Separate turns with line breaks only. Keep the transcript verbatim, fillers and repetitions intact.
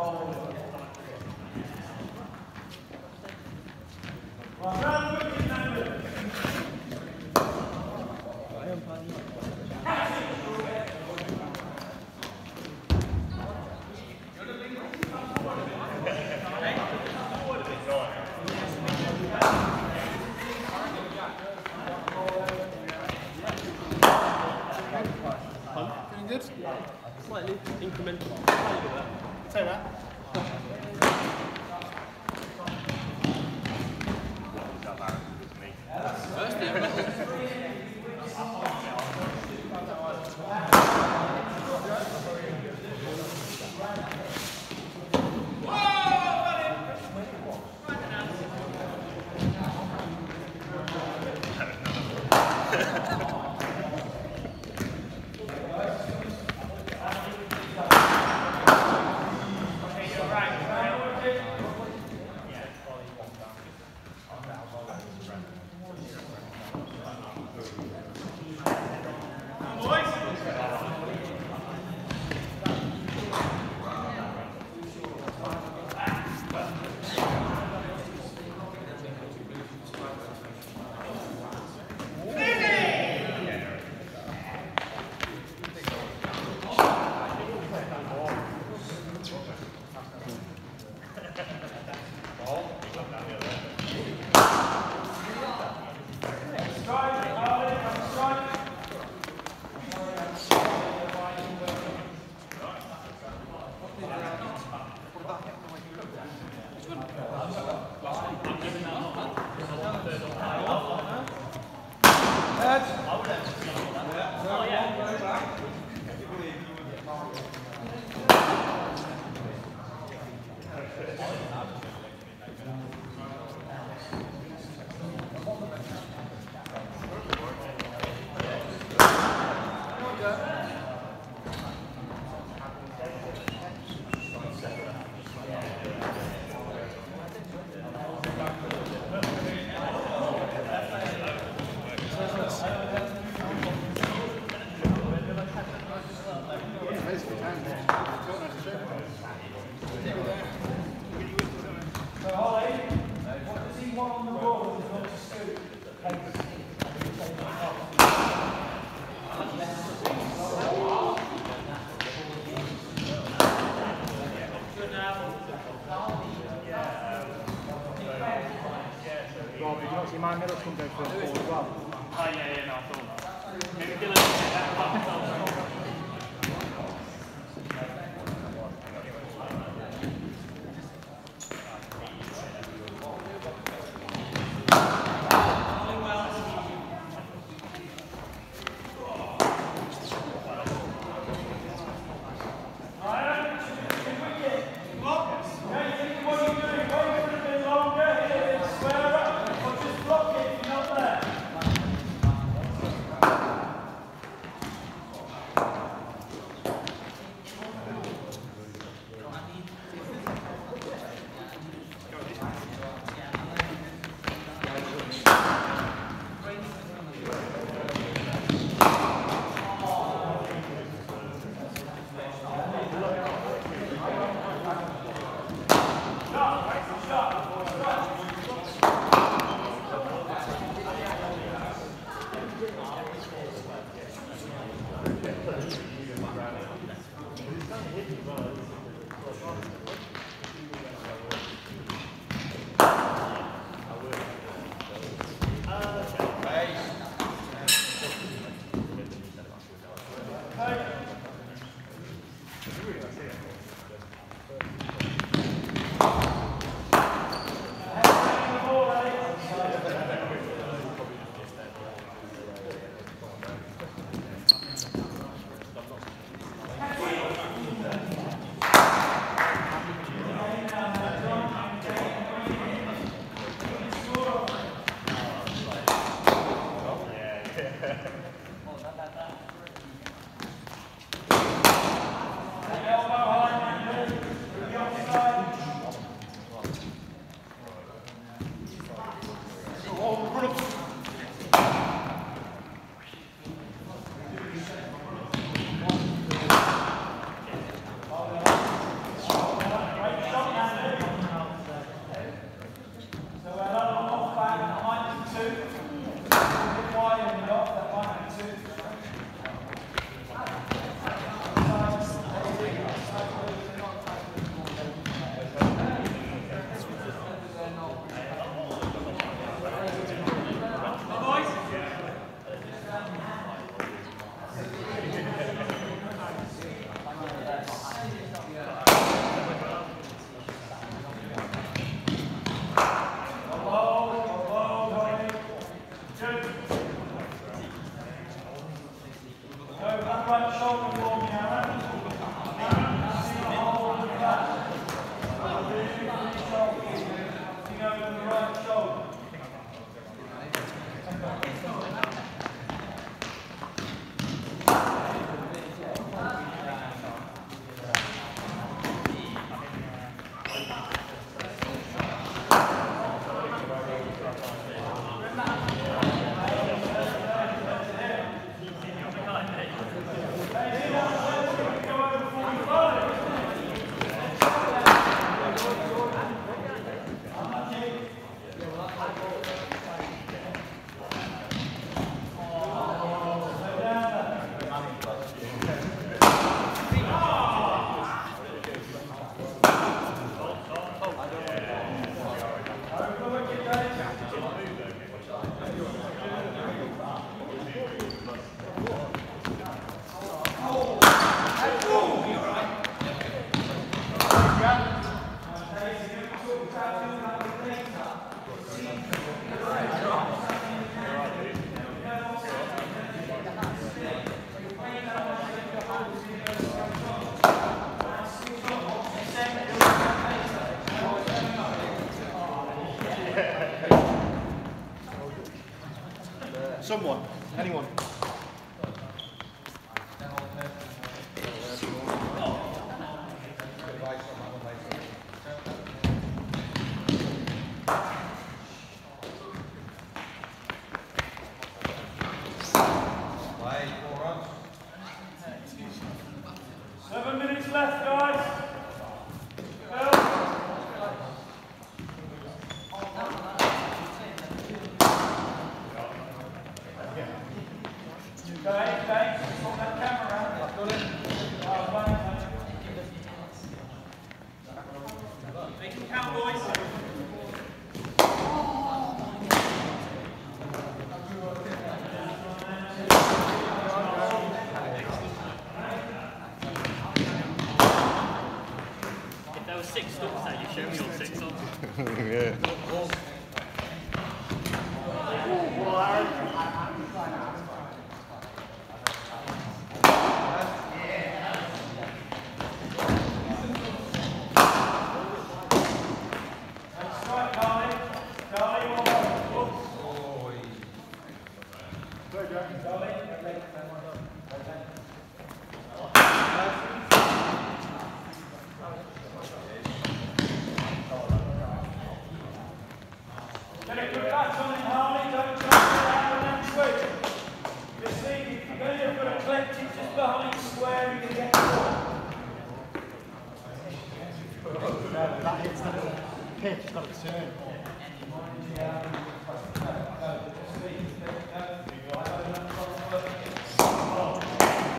Slightly incremental.
Say that. See my middle school go for a four as well.
Oh yeah, yeah, no, I thought that. Maybe Dylan can get that part.
Elbow high.
someone, anyone.
Seven minutes left, guys. Okay, okay, put that camera around. I've got it. Make it count, boys. If there were six stalks there, you show me all six on.
Yeah.
Get a good touch on it, Harley. Don't try to get out and then switch. Just see, if you're going to put a clench, it's just behind square, you can get the ball.
That hits the little pitch, got to turn.